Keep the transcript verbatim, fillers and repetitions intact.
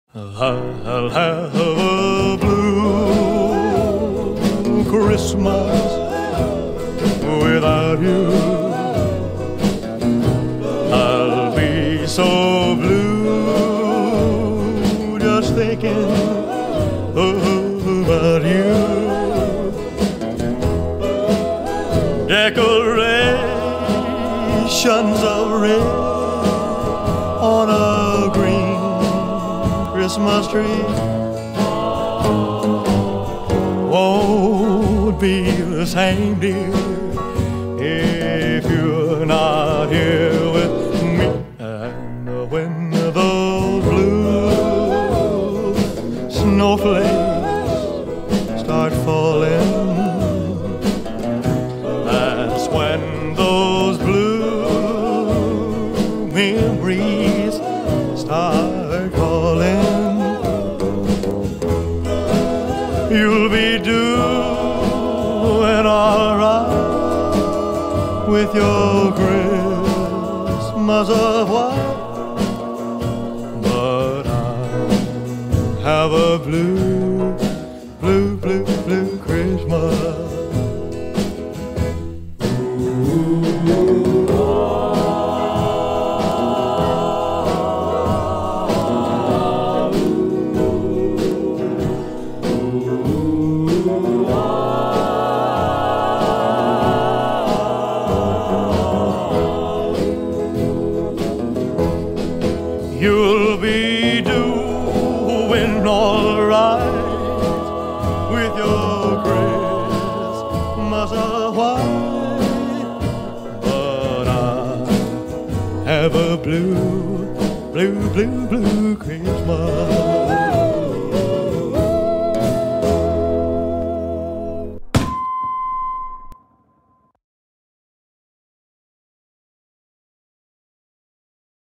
I'll have a blue Christmas without you. I'll be so blue just thinking about you. Decorations of red on a green Christmas tree won't be the same, dear, if you're not here with me. And when those blue snowflakes start falling, that's when those blue memories start calling. You'll be doing all right with your Christmas of white, but I have a blue, blue, blue, blue Christmas. You'll be doing all right with your Christmas of white, but I have a blue, blue, blue, blue Christmas.